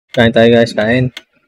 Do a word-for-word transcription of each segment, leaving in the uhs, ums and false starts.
Kain tayo guys, kain.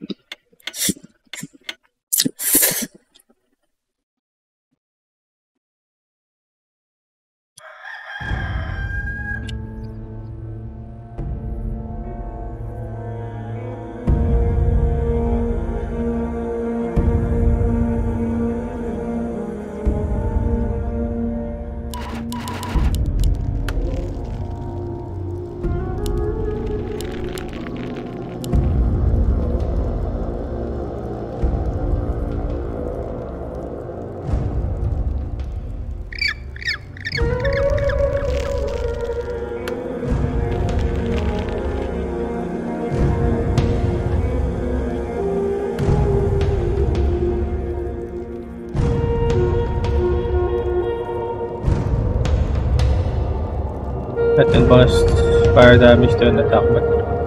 At yung boss, fire damage to an attack back.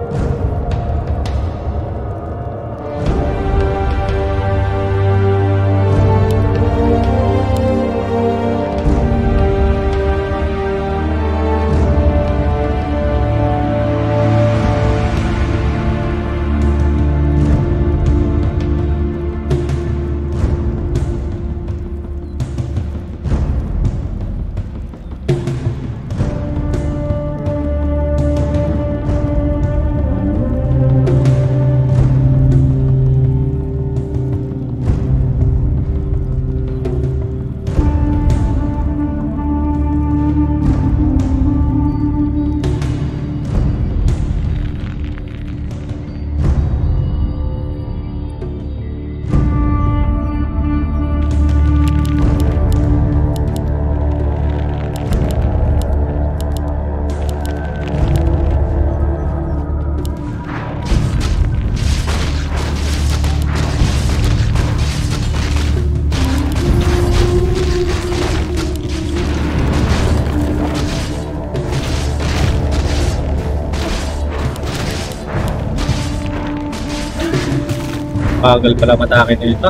Bagal pala matake nito.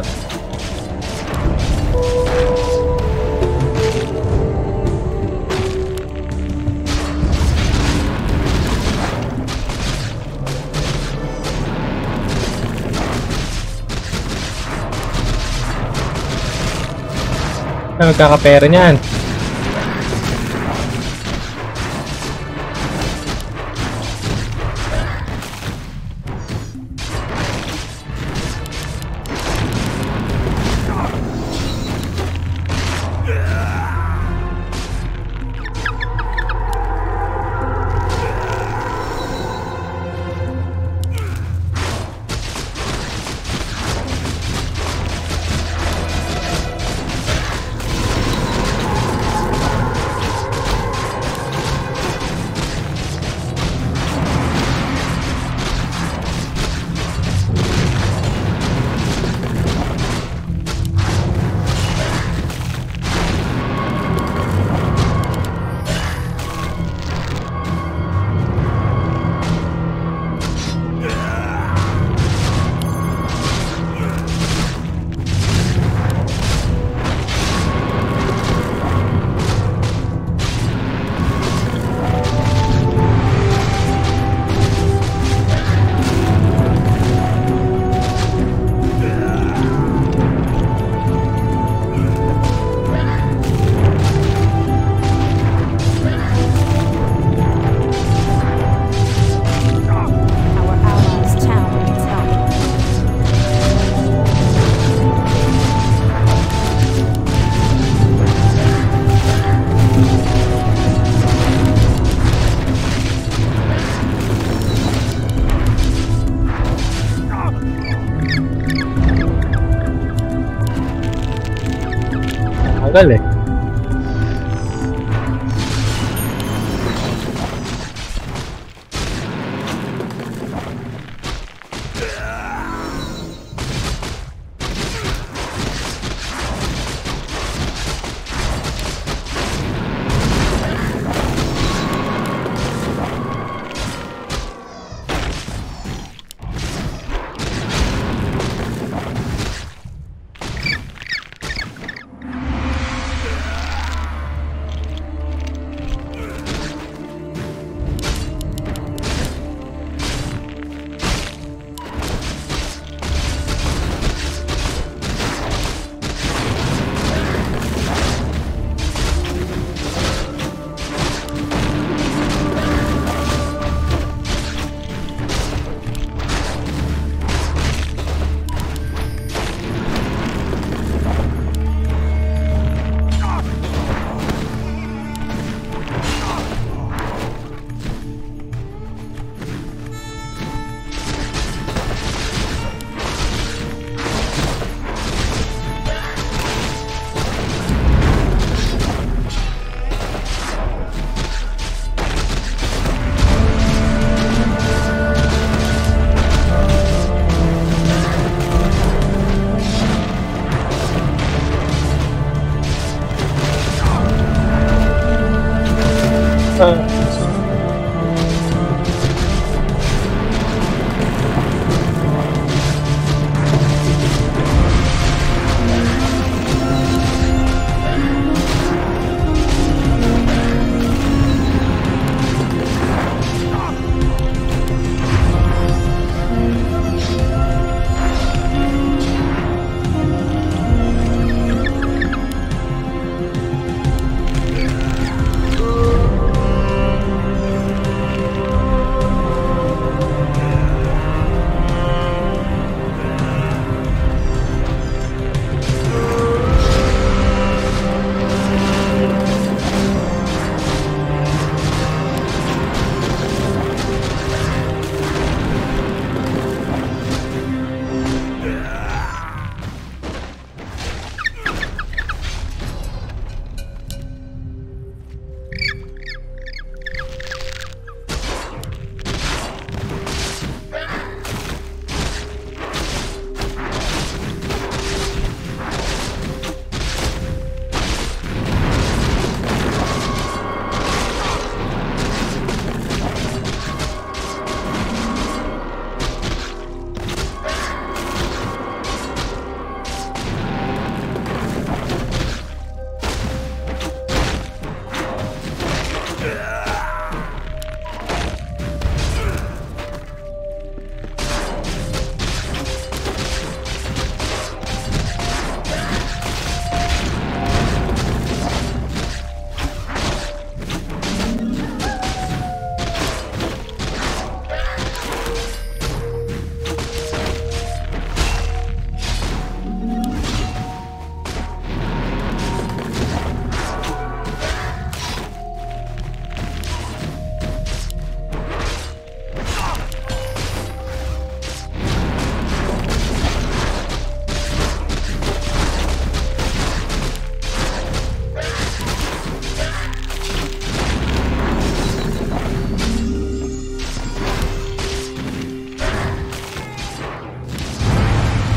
Ano magkakapera niyan? Tagal eh.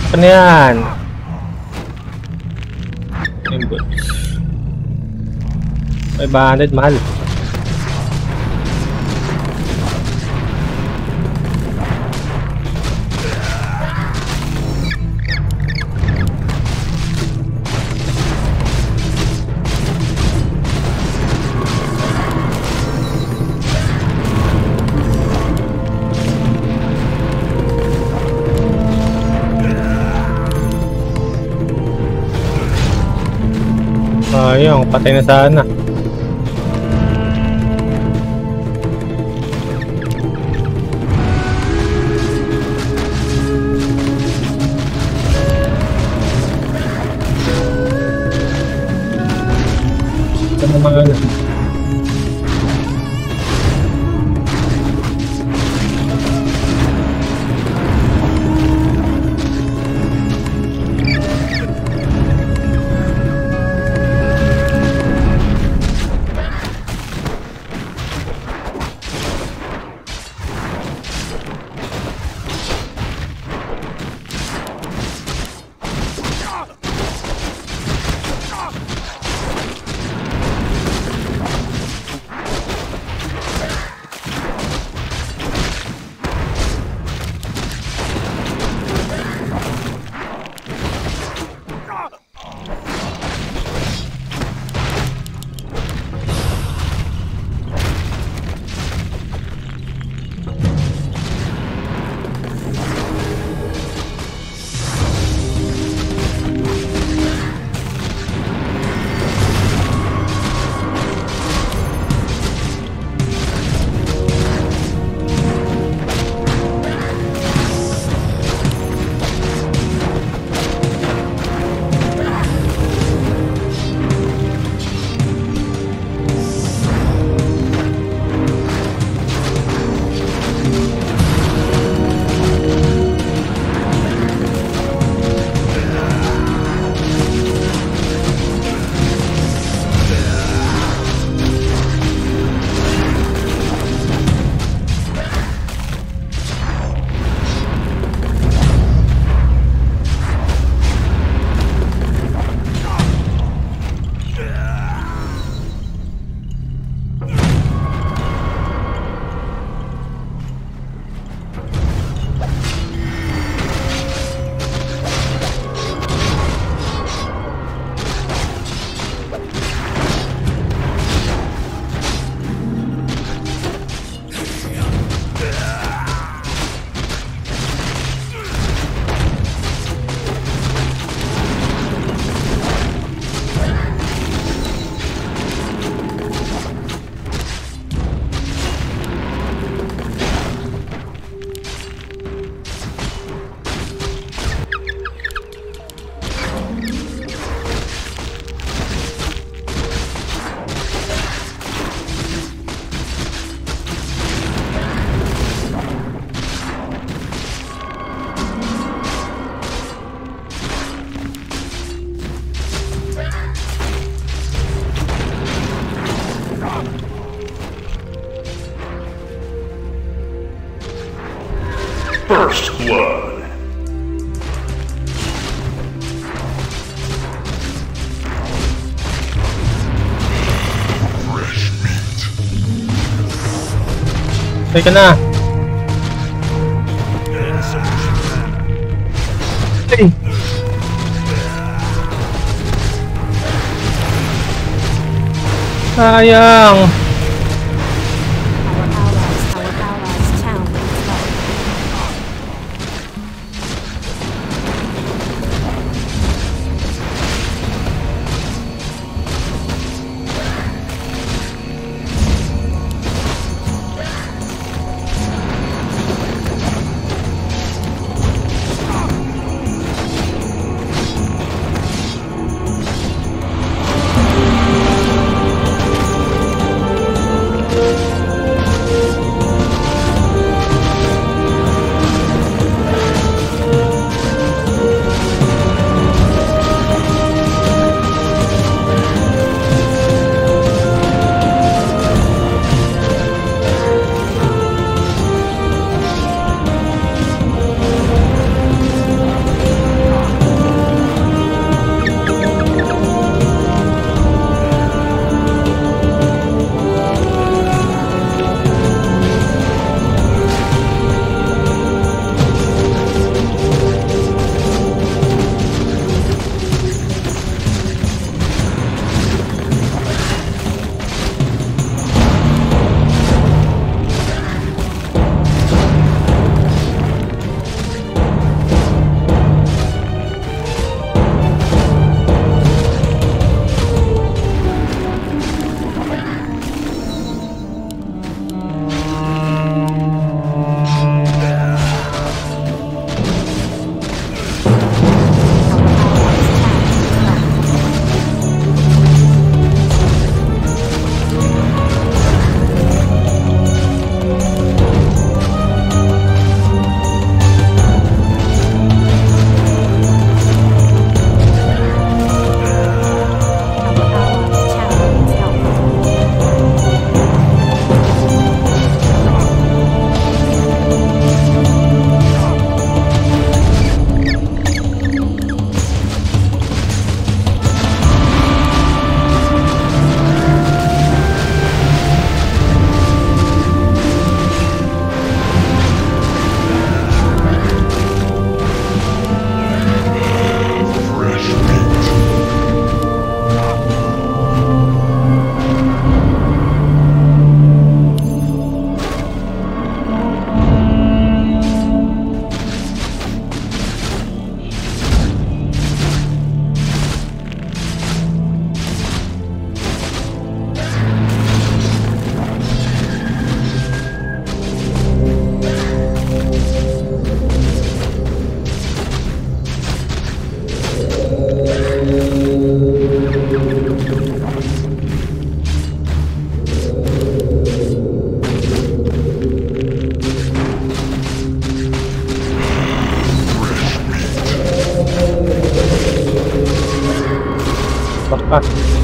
Ano yan? Input. five hundred, mahal. Ayun, patay na sana. Ito na mga ano. First blood. Fresh meat. Say ka na. Hey. Sayang. Ah.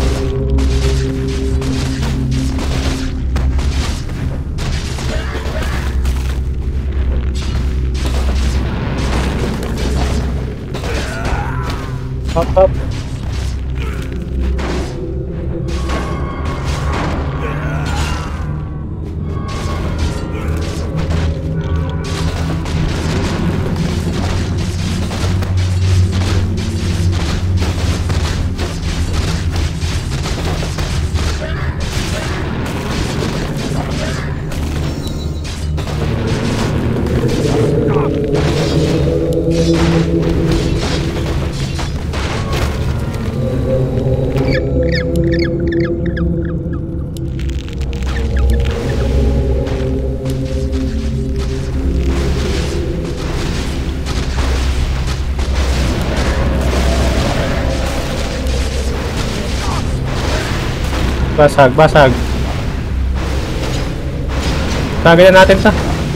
Up, up. Basag, basag. Tagay na natin sa.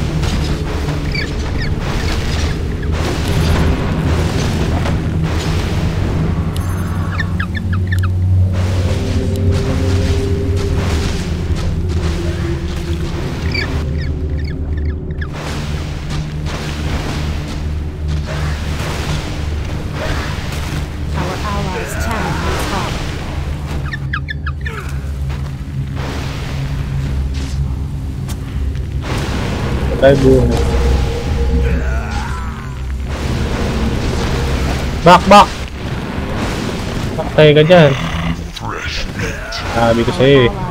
Tayo buo na. Back, back! Patay ka dyan. Sabi ko sa'yo eh.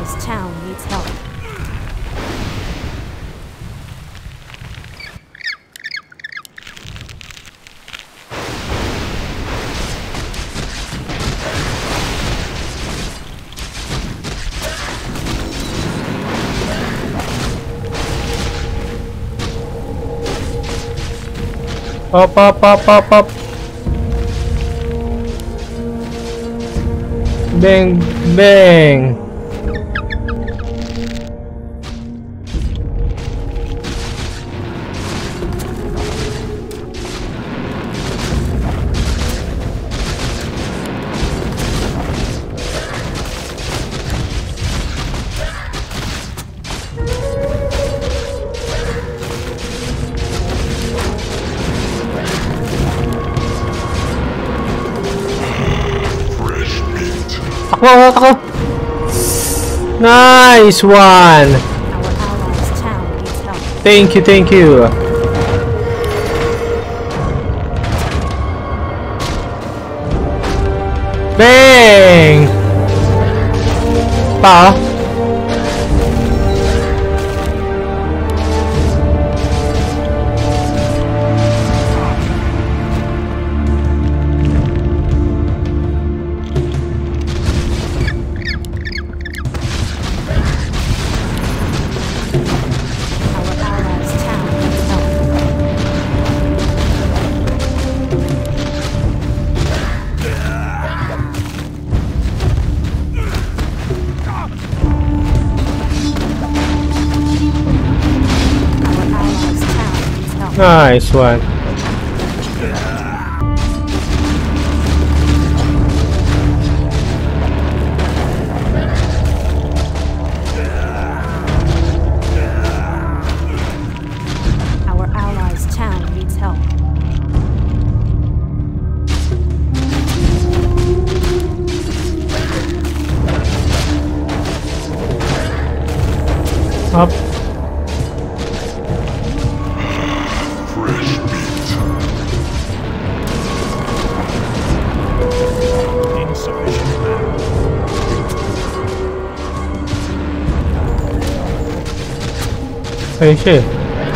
Up, up, up, up, up. Bang, bang. Ako, ako. Nice one. Thank you, thank you. Bang! Pa. Nice one. Our allies' town needs help. Up. Ayun siya eh.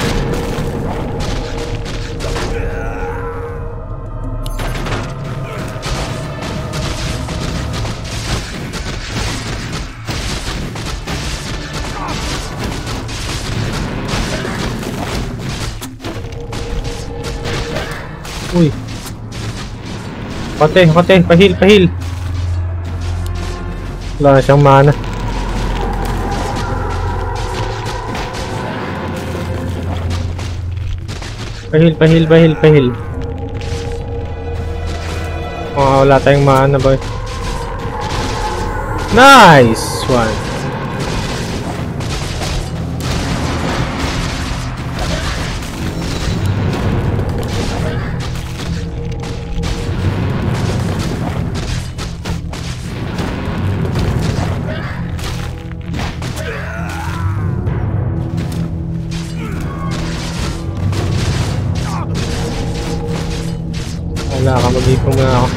Uy. Kote, kote, pahil, pahil. Wala na siyang mana. Pahil, pahil, pahil, pahil. Oh, wala tayong mana boy. Nice one. Wala ka, mag-ipong muna ako.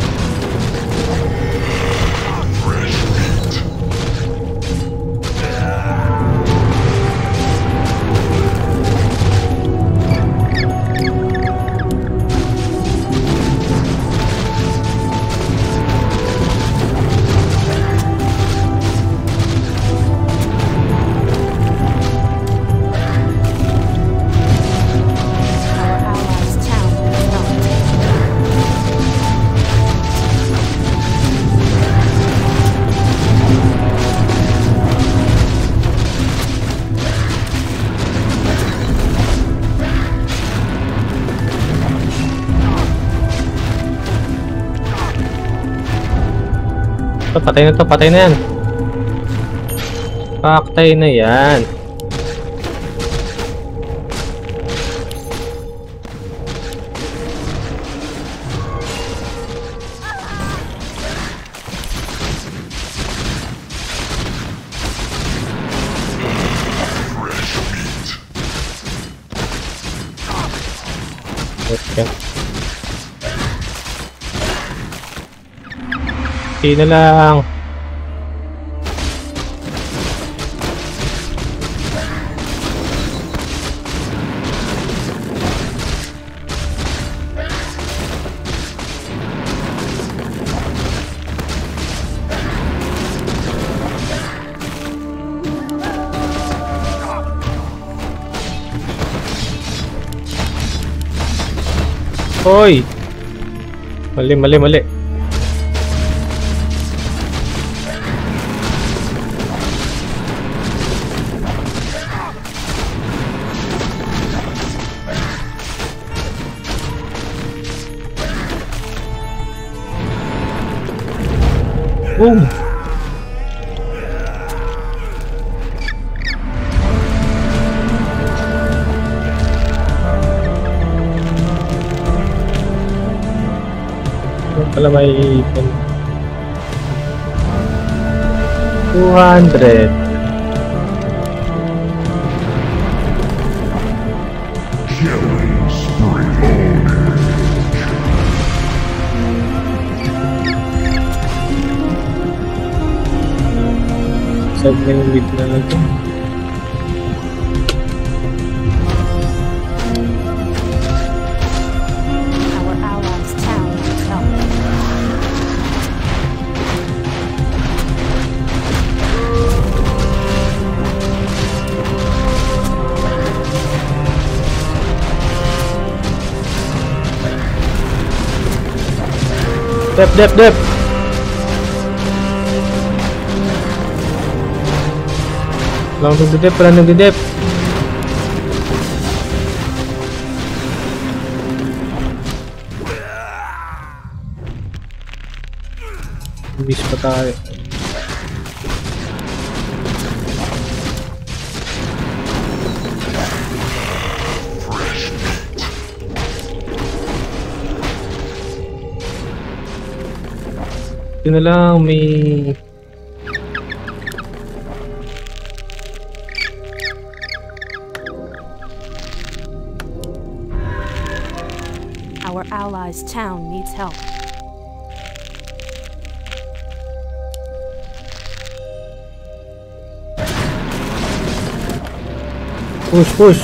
To, patay na to, patay na yan. Patay na yan. Okay. Okay na lang. Hoy! Mali, mali, mali. Boom! Ano pala may ipon? two hundred. Killing spree. Sab na yung lead na natin. Our allies' town needs help. Dep, dep, dep! Wala nang nagdidep, wala nang nagdidep. Miss pa tayo. Ito na lang, may... Our allies' town needs help. Push, push!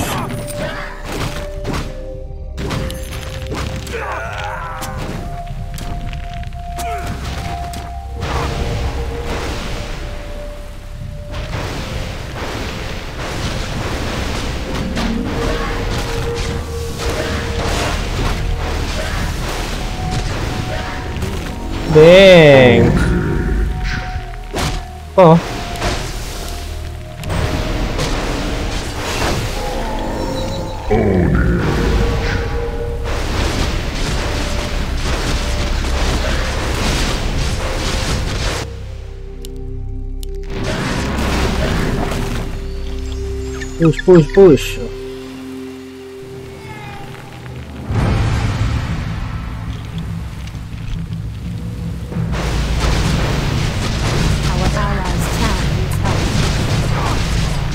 Dang! Oh. Push, push, push. Our allies' town needs help.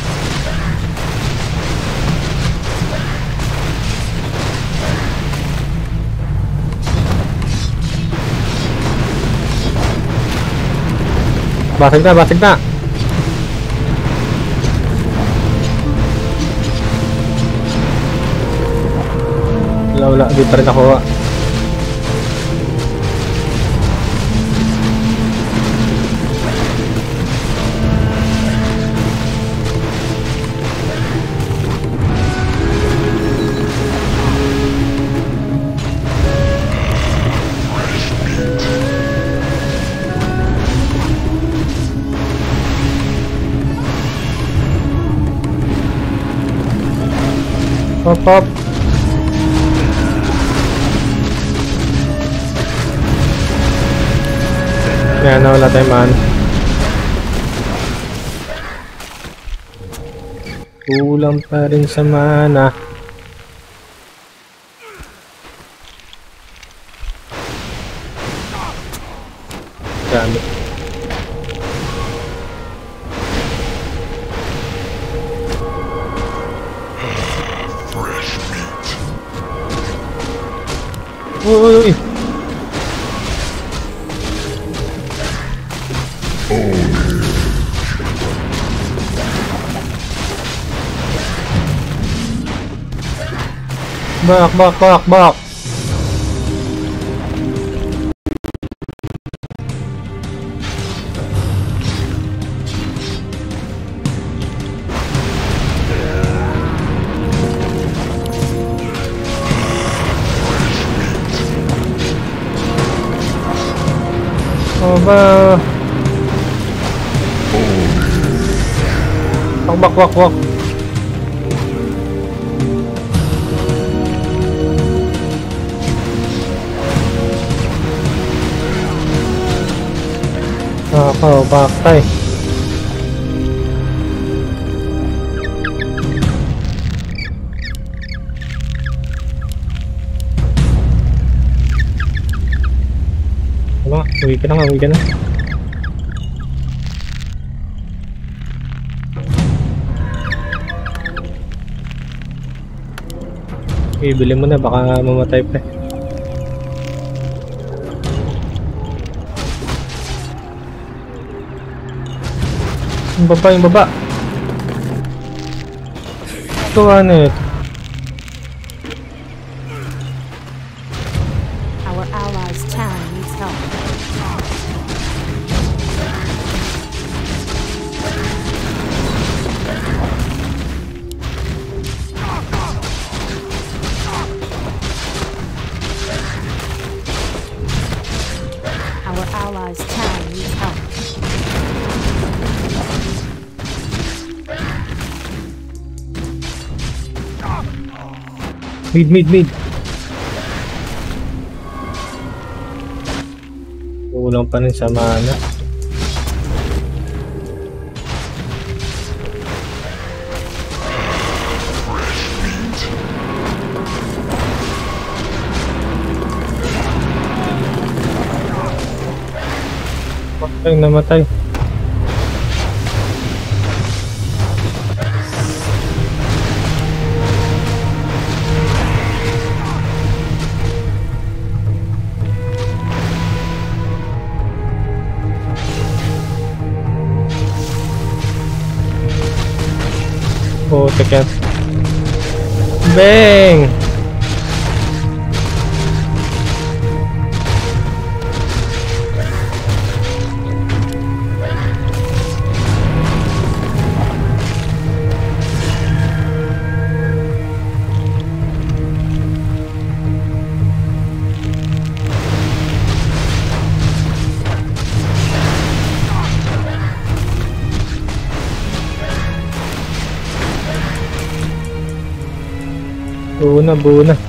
Basag na, basag na. Wala, wala. Di pa rin nakuha. Pop, pop. Yan, wala tayong man. Kulang pa rin sa mana. Dami. Uy, uy, uy. Bak, bak, bak, bak. Oh ba? Bak, bak, bak, bak. Ako, baktay. Ano? Uwi ka na nga, uwi ka na. Okay, bili mo na, baka mamatay pa. Yung baba, yung baba. Ito ano ito? Our allies' town needs help. Our allies' town needs help. Mid, mid, mid. Kulang pa rin sa mana. Namatay, namatay. Oh, tekan. Bang! Buo na, buo na.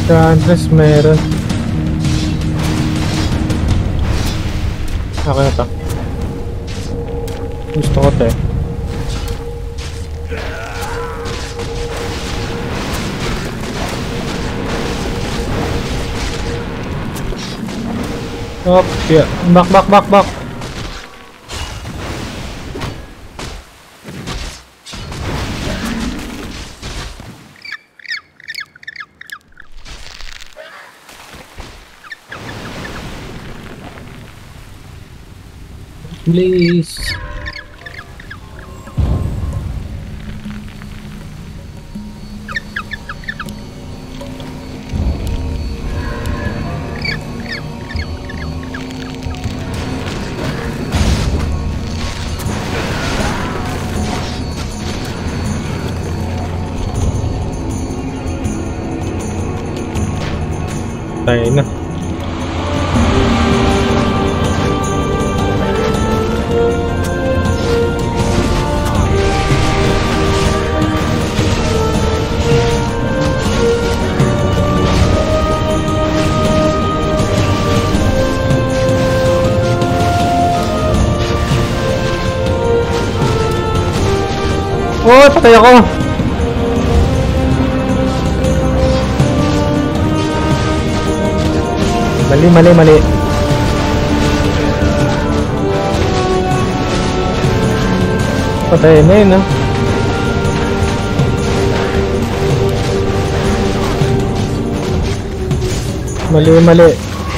Enchantress meron. Okay na to. Gusto ko to eh. Oh, yeah. Back, back, back, back. Please. Tayo na. Oh, patay ako. Mali, mali, mali. Patay na yun, ah. Mali, mali.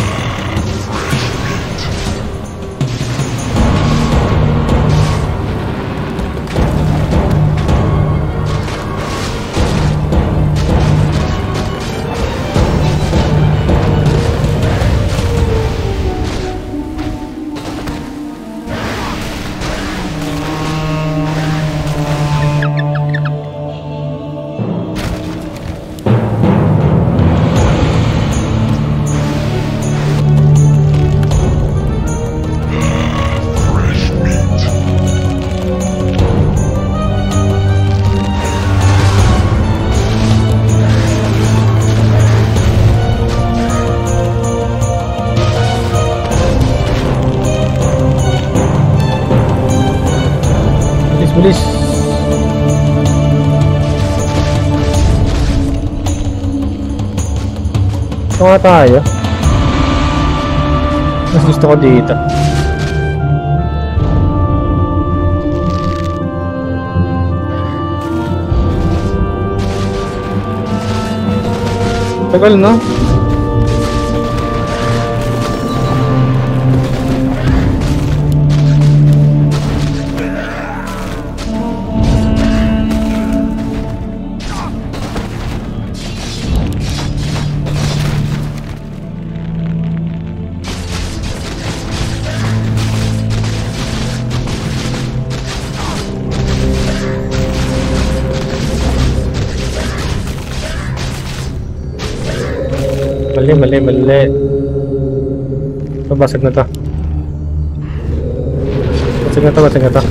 Bilis. Ito nga tayo. Mas gusto ko dito. Tagal, no? Mali, mali, mali. Ito, basag na to. Basag na to, basag na to.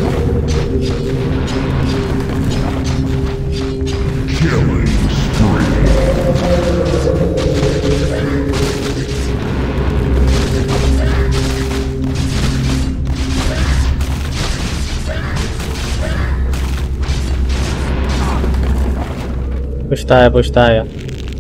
Killing spree. Push tayo, push tayo.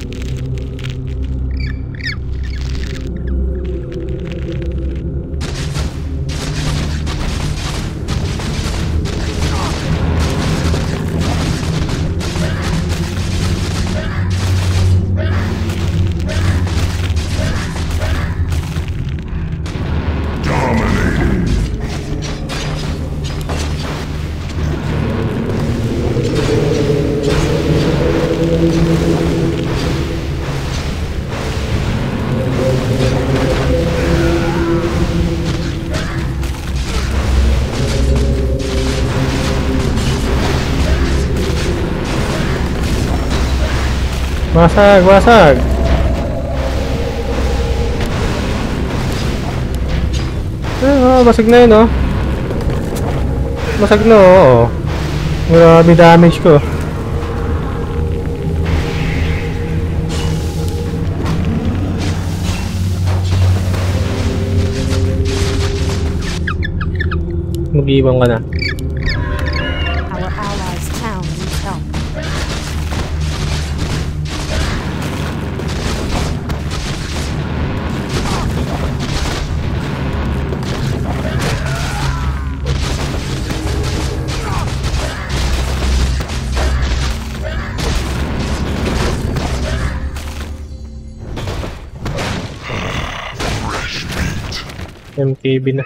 Wasag, wasag. Eh, oh, basag na yun, oh. Basag na, oh. Grabe damage ko. mag-iibang ka na. Our allies' town needs help. M K B na.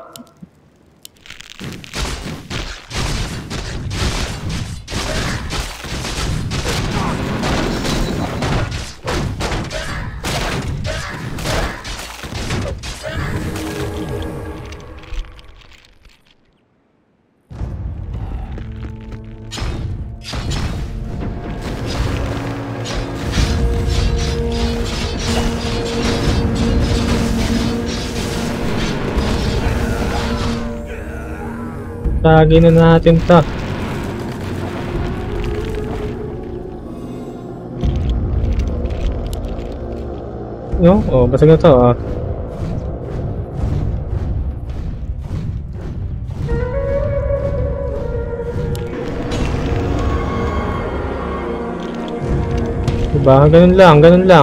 Tagin na natin to. No? Oh, basag na to ah. Diba? Ganun lang, ganun lang.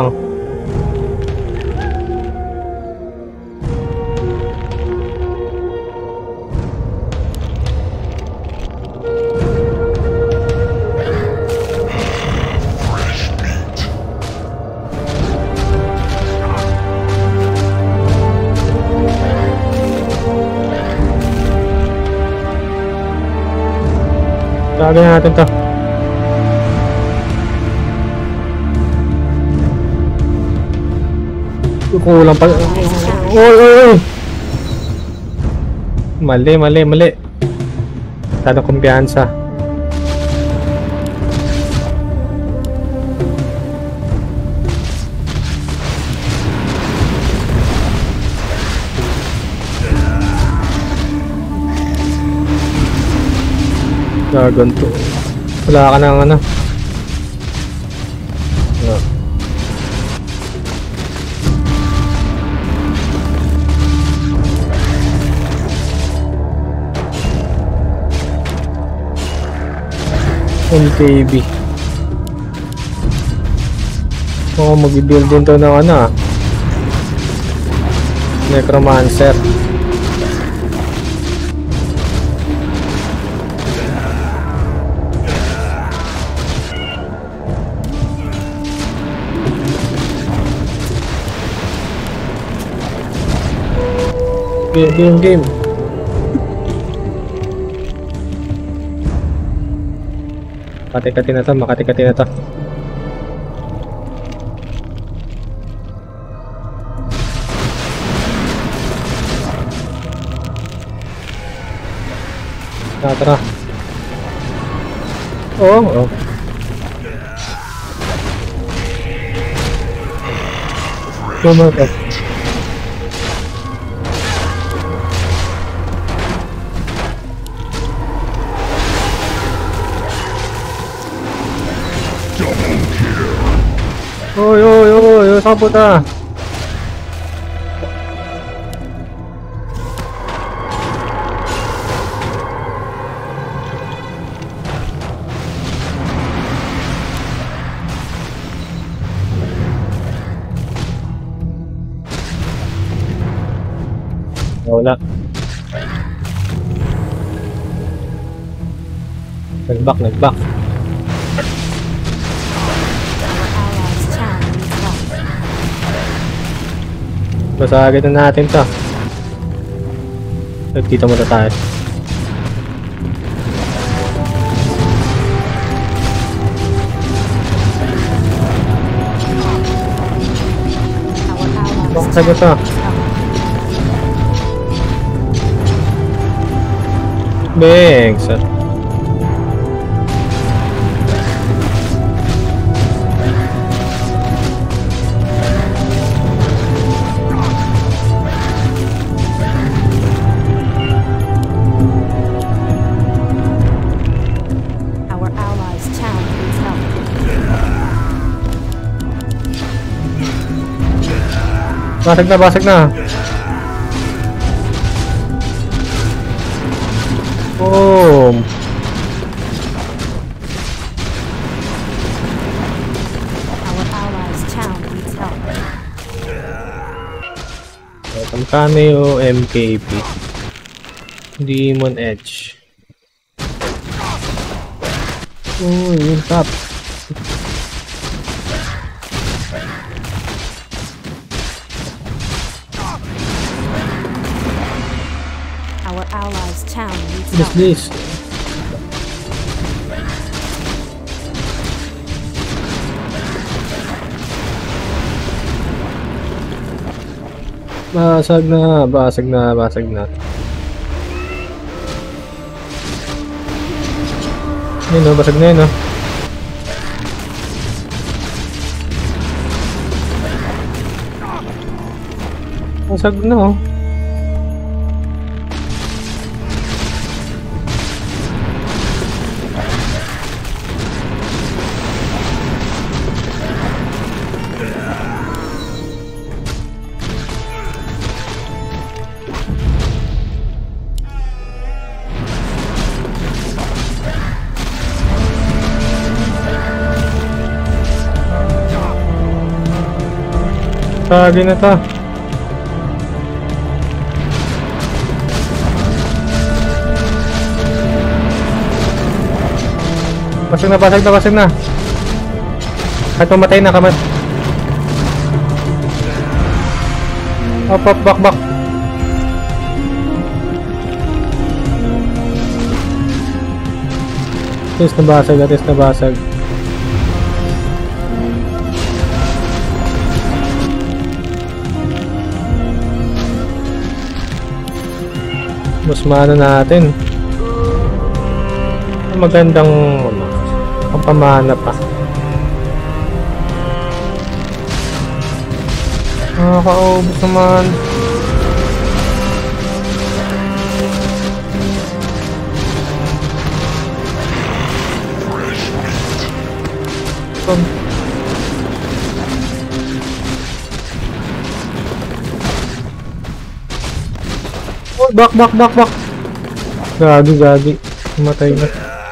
Lagyan natin to. Kulang pa. Oy, oy, oy. Mali, mali, mali. Tado kumpiyansa. Gagon to. Wala ka nang ano. Yeah. M K B. Oo, oh, mag-build din to ng ano ah. Necromancer. Game, game. Makati-kati na to, makati-kati na to. Tara, tara. Oo, oh, oh. Tumakas. Oy, oy, oy, oy, saan punta? Wala. Nag-back, nag-back. Basagin na natin to. Nagkita muna tayo. Basag ito. Bangs. Basag na, basag na. Boom! Our allies' town needs help. Cameo M K P. Demon Edge. Oh, yung top. Our allies' town needs Yes, help. please. Basag na, basag na, basag na. Yun o, basag na yun o. Basag na o. Tagi na ta. Basag na, basag na, basag na. Kahit pumatay na kamat. Up, up, back, back. Atis na basag, atis na basag. Mas maano natin. Magandang ano, pampamana pa. Nakakaubos naman. Oh, back, back, back, back. Gagi, gagi. Matay na.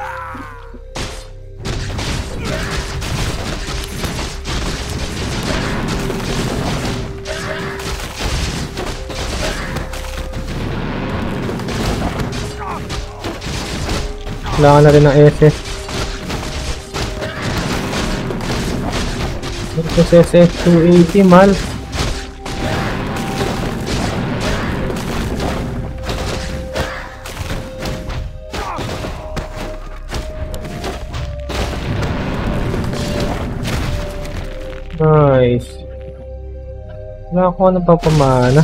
Kailangan na rin ng S S. S S S two eighty, mal. Nice. Wala ako ng papamana.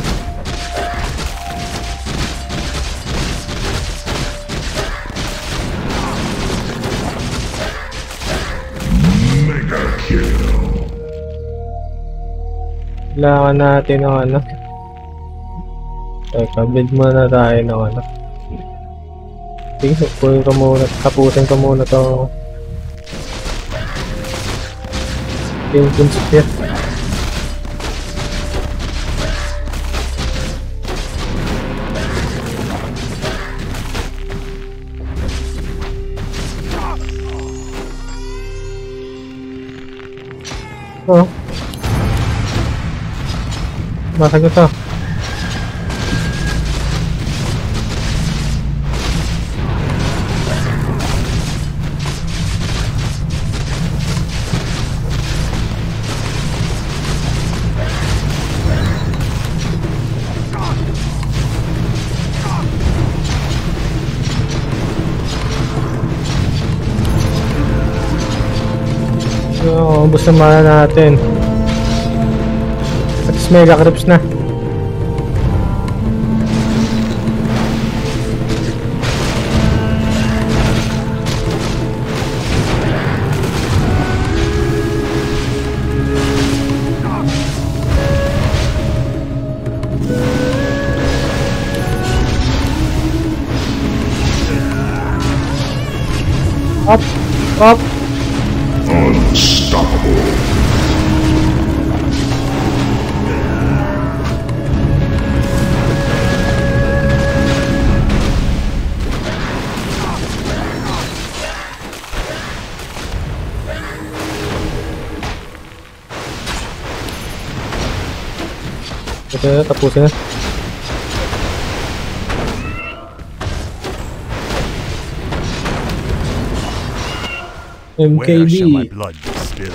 Mega kill. Kailangan natin ng ano. Teka, build muna tayo ng ano. Sige, kunin ko muna, kapusin ko muna to. Yung Spear. Oh. Basag ito. Oo, ubos na mana natin. At least mega creeps na. Up, up. Unstoppable. Tapusin na, tapusin na. M K Where shall my B. blood be spilled?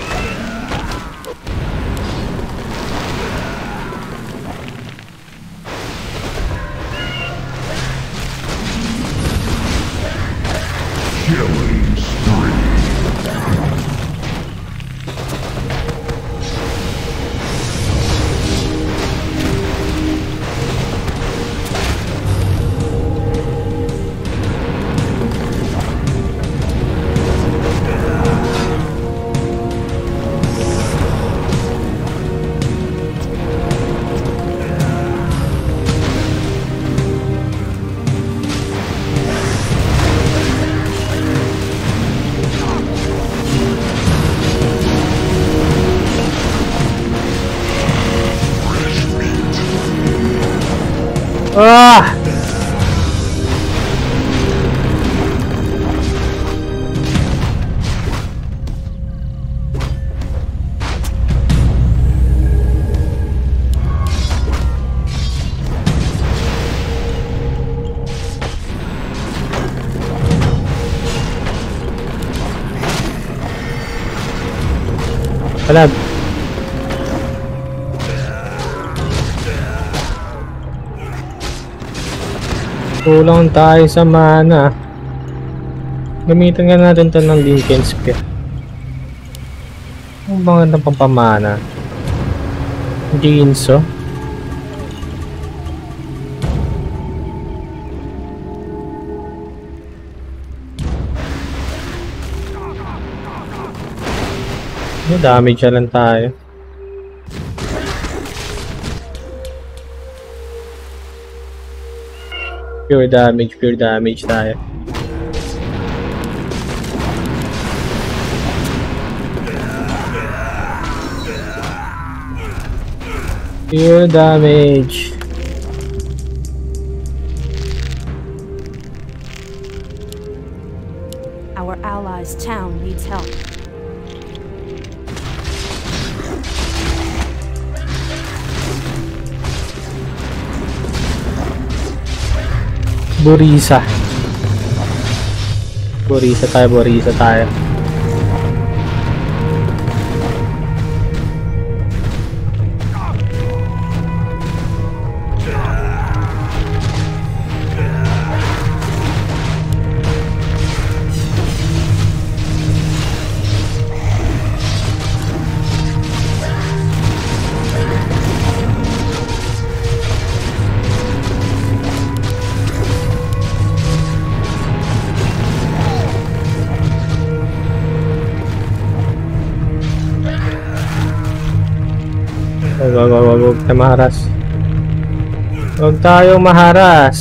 Killing spree. Ah! Palag. Kulang tayo sa mana. Gamitin nga natin to ng Lincoln Spear. Ang mga ng pampamana. Ginso. May damage na lang tayo. Pure damage, pure damage tayo. Pure damage. Our allies' town needs help. Burisa. Burisa tayo, burisa tayo. Wag, wag, wag, wag, wag tayo maharas. Huwag tayong maharas.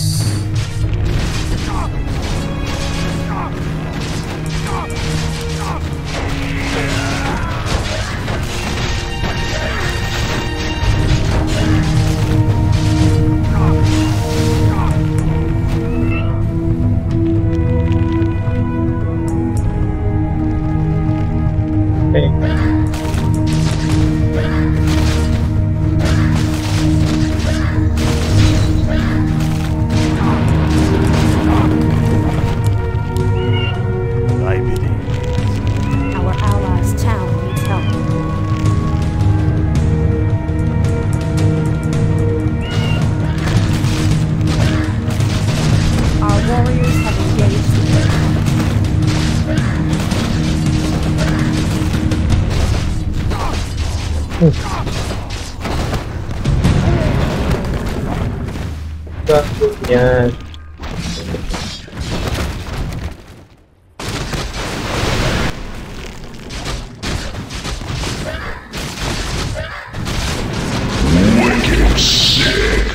Okay. Thy bidding. Our allies' town needs help. Our warriors have engaged the enemy. Bakit yan? Wicked sick.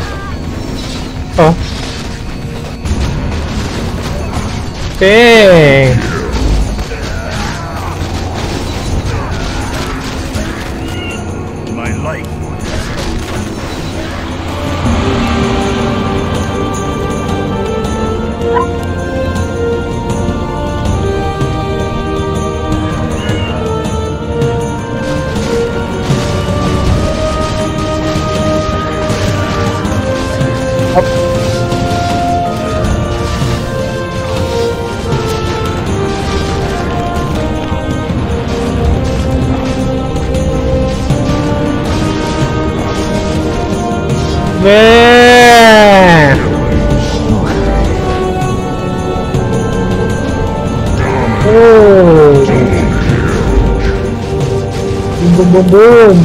Oh. Okay. Hop. Weh. Oh. Boom boom boom.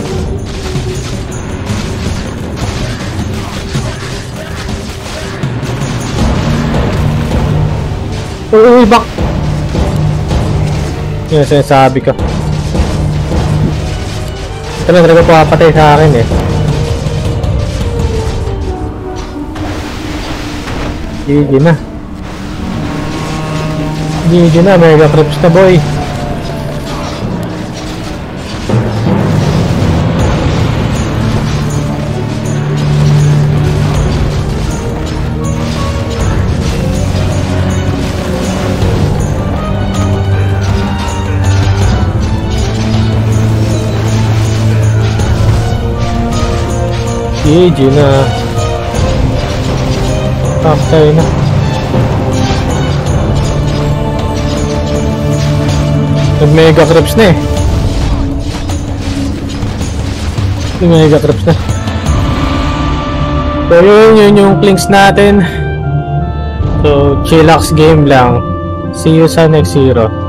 Uy, bak. Yan sinasabi ko. Ito lang talaga papatay sa akin eh. G G na. G G na, mega creeps na boy. G G na. Patay na. Nag-mega creeps na eh. Nag-mega creeps na. So yun, yun yung clinks natin. So chillax game lang. See you sa next hero.